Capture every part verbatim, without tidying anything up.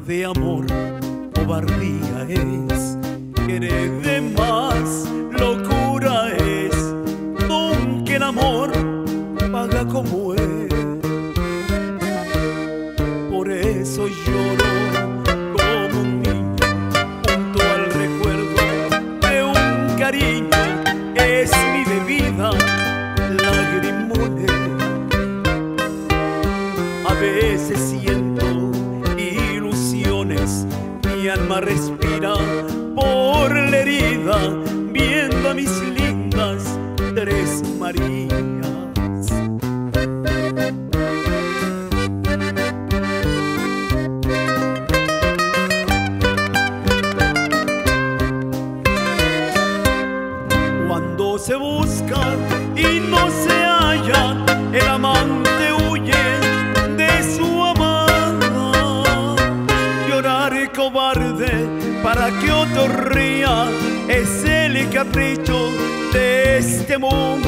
de amor, cobardía es, querer de más, locura es, nunca el amor paga como es. Por eso lloro como un niño junto al recuerdo de un cariño, es mi bebida, lagrimones. A veces siento ilusiones, mi alma respira por la herida, viendo a mis lindas Tres Marías. Cuando se busca y no se halla, el amante huye de su amada. Llorar y cobarde para que otro ría, es el capricho de este mundo.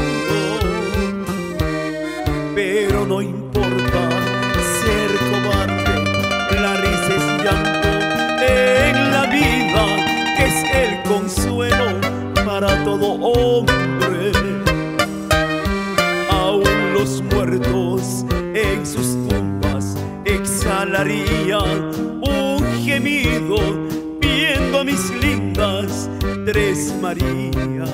Pero no importa ser cobarde, la risa es llanto en la vida, que es el consuelo para todo hombre. Aún los muertos en sus tumbas exhalarían un gemido, viendo a mis lindas Tres Marías.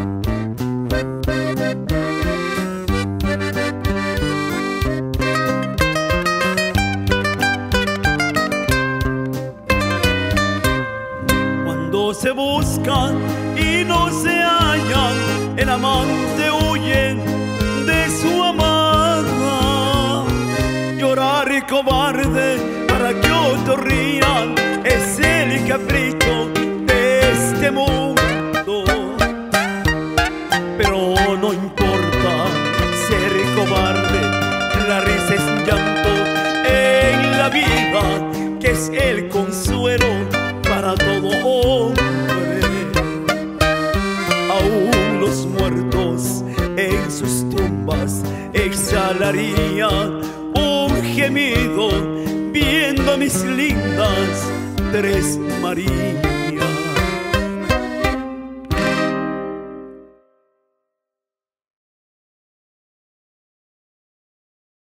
Cuando se buscan y no se hallan, el amante huye de su amada. Llorar y cobarde para que otros rían, es el capricho de este mundo. Pero no importa ser cobarde, la risa es llanto en la vida, que es el consuelo para todo hombre. Aún los muertos en sus tumbas exhalarían un gemido, viendo a mis lindas Tres Marías.